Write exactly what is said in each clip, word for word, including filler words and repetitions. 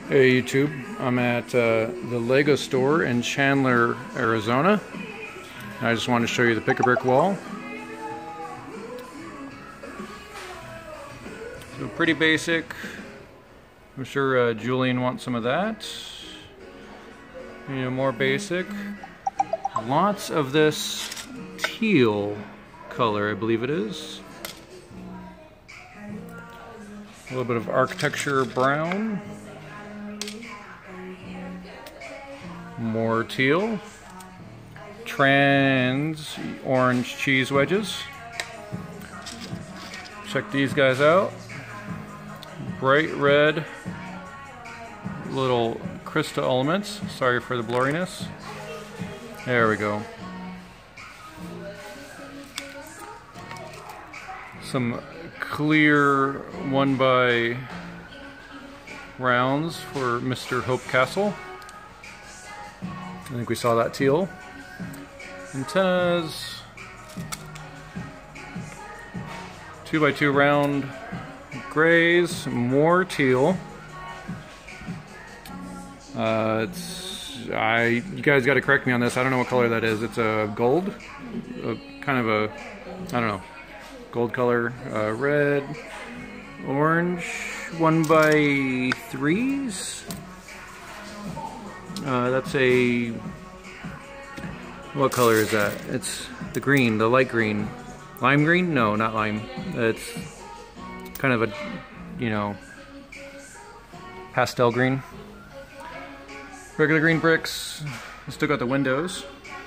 Hey YouTube, I'm at uh, the Lego store in Chandler, Arizona. I just wanted to show you the Pick-a-Brick wall. So pretty basic. I'm sure uh, Julian wants some of that. You know, more basic. Lots of this teal color, I believe it is. A little bit of architecture brown. More teal. Trans orange cheese wedges. Check these guys out. Bright red little crystal elements. Sorry for the blurriness. There we go. Some clear one by rounds for Mister Hope Castle. I think we saw that teal. Antennas. Two by two round grays. More teal. Uh, it's I. You guys got to correct me on this. I don't know what color that is. It's a gold, a, kind of a, I don't know, gold color. Uh, red, orange. One by threes. Uh, that's a, what color is that? It's the green, the light green. Lime green? No, not lime. It's kind of a, you know, pastel green. Regular green bricks. Still got the windows.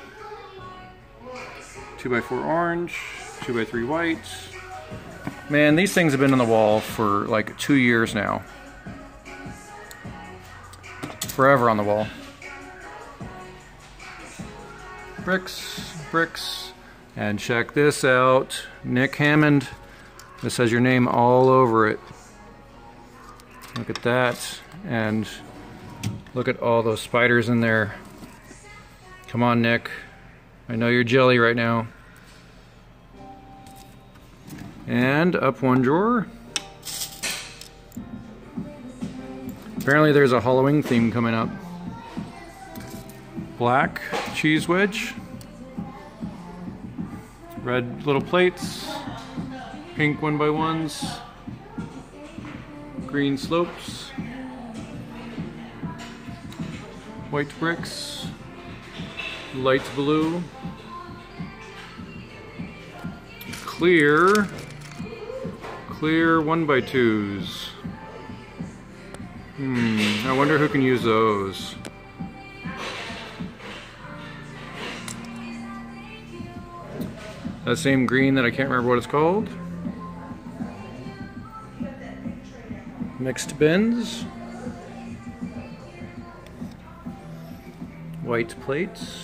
Two by four orange, two by three white. Man, these things have been on the wall for like two years now. Forever on the wall. Bricks, bricks, and check this out. Nick Hammond. This has your name all over it. Look at that. And look at all those spiders in there. Come on, Nick. I know you're jelly right now. And up one drawer. Apparently there's a Halloween theme coming up. Black cheese wedge. Red little plates. Pink one by ones. Green slopes. White bricks. Light blue. Clear. Clear one by twos. Hmm, I wonder who can use those. That same green that I can't remember what it's called. Mixed bins. White plates.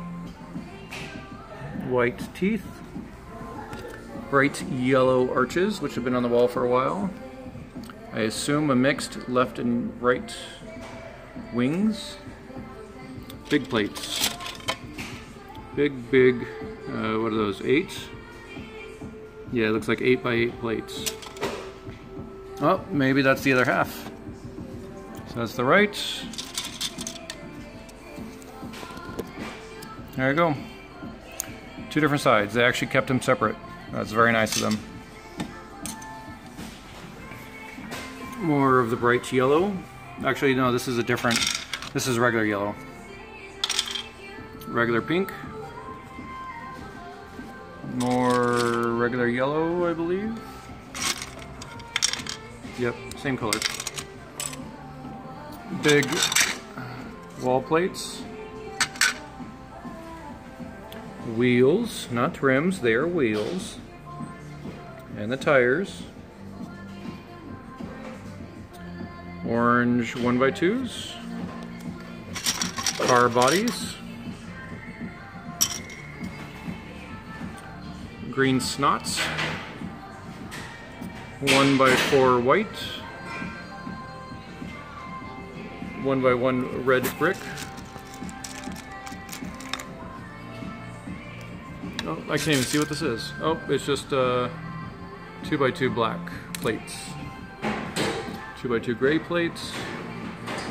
White teeth. Bright yellow arches, which have been on the wall for a while. I assume a mixed left and right wings. Big plates. Big, big, uh, what are those, eight? Yeah, it looks like eight by eight plates. Oh, maybe that's the other half. So that's the right. There you go. Two different sides. They actually kept them separate. That's very nice of them. More of the bright yellow. Actually, no, this is a different, this is regular yellow. Regular pink. More regular yellow, I believe. Yep, same color. Big wall plates. Wheels, not rims, they are wheels. And the tires. Orange one by twos. Car bodies. Green snots. One by four white. One by one red brick. Oh, I can't even see what this is. Oh, it's just uh, two by two black plates. Two by two gray plates.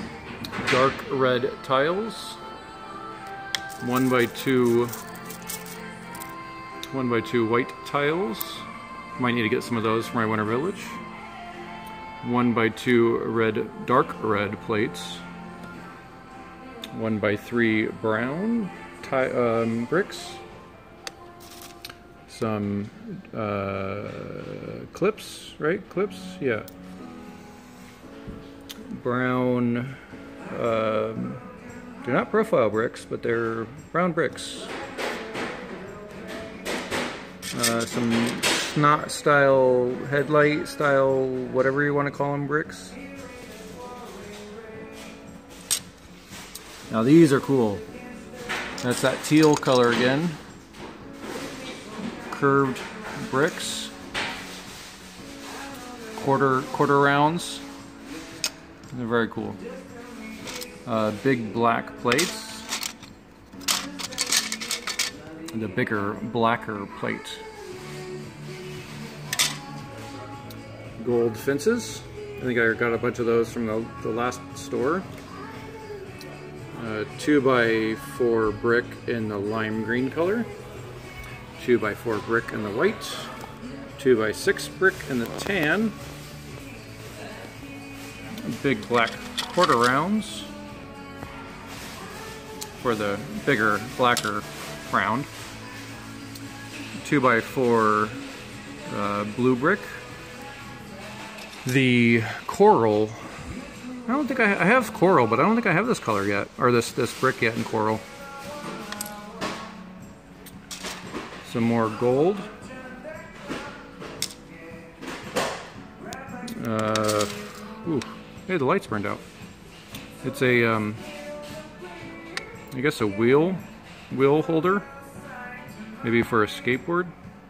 dark red tiles. One by two, one by two white tiles. Might need to get some of those for my winter village. One by two red, dark red plates. One by three brown ti um, bricks. Some uh, clips, right? Clips, yeah. Brown, um, they're not profile bricks, but they're brown bricks. Uh, some snot style, headlight style, whatever you want to call them, bricks. Now these are cool. That's that teal color again. Curved bricks. Quarter, quarter rounds. They're very cool. Uh, big black plates. And a bigger, blacker plate. Gold fences. I think I got a bunch of those from the, the last store. Uh, two by four brick in the lime green color. Two by four brick in the white. Two by six brick in the tan. Big black quarter rounds for the bigger, blacker round. Two by four uh, blue brick. The coral, I don't think I, I have coral, but I don't think I have this color yet, or this, this brick yet in coral. Some more gold. Uh, ooh, hey, the light's burned out. It's a, um, I guess a wheel, wheel holder, maybe for a skateboard.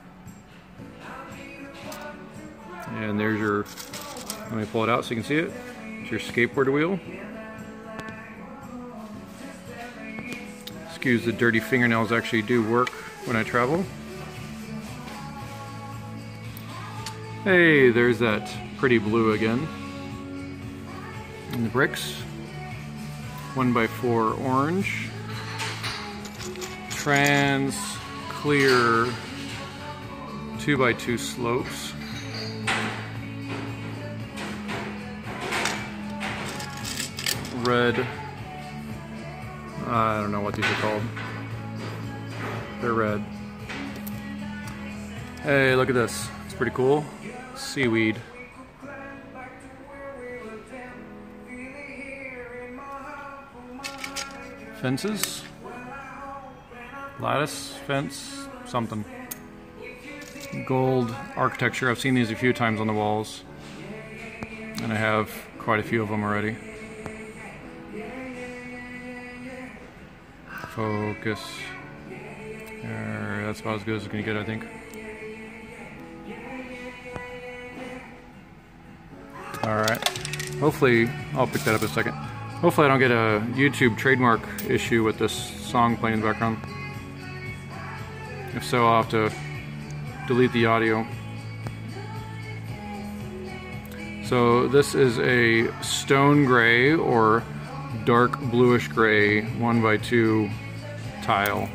And there's your, let me pull it out so you can see it. It's your skateboard wheel. Excuse the dirty fingernails, actually do work when I travel. Hey, there's that pretty blue again. And the bricks. One by four orange. Trans clear two by two slopes. Red, I don't know what these are called. They're red. Hey, look at this. It's pretty cool. Seaweed. Fences. Lattice fence, something. Gold architecture. I've seen these a few times on the walls. And I have quite a few of them already. Focus. There, that's about as good as it's gonna get, I think. Alright. Hopefully, I'll pick that up in a second. Hopefully I don't get a YouTube trademark issue with this song playing in the background. If so, I'll have to delete the audio. So this is a stone gray or dark bluish gray one by two tile.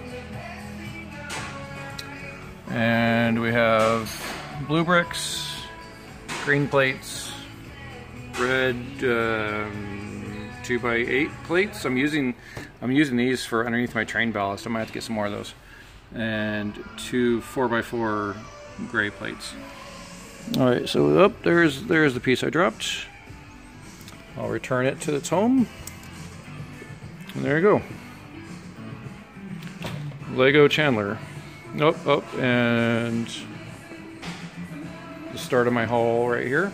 And we have blue bricks, green plates, red um, two by eight plates. I'm using I'm using these for underneath my train ballast. I might have to get some more of those. And two four by four gray plates. All right, so up there's there's the piece I dropped. I'll return it to its home. And there you go. Lego Chandler. Nope, oh, and the start of my haul right here.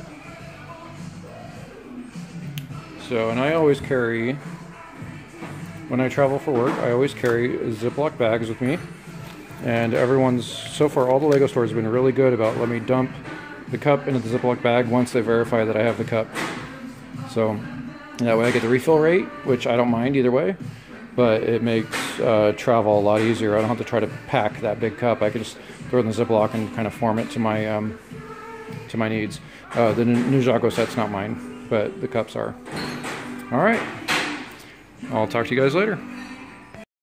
So, and I always carry, when I travel for work, I always carry Ziploc bags with me. And everyone's, so far all the Lego stores have been really good about letting me dump the cup into the Ziploc bag once they verify that I have the cup. So that way I get the refill rate, which I don't mind either way, but it makes uh, travel a lot easier. I don't have to try to pack that big cup. I can just throw it in the Ziploc and kind of form it to my um, to my needs. Uh, the Ninjago set's not mine, but the cups are. All right. I'll talk to you guys later.